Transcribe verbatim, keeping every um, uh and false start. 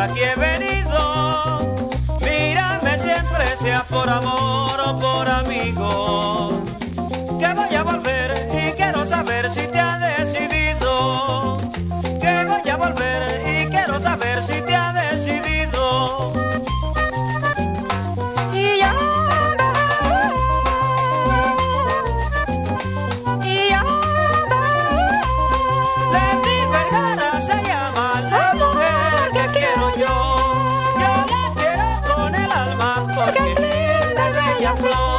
hasta aquí he venido. Mírame siempre, sea por amor o por amigos, que voy a volver y quiero saber si te has decidido. Que voy a volver y quiero saber si te has decidido. Y ya, y ya, Lady Vergara se llama la mujer que quiero yo. Yo la quiero con el alma porque es linda y bella flor.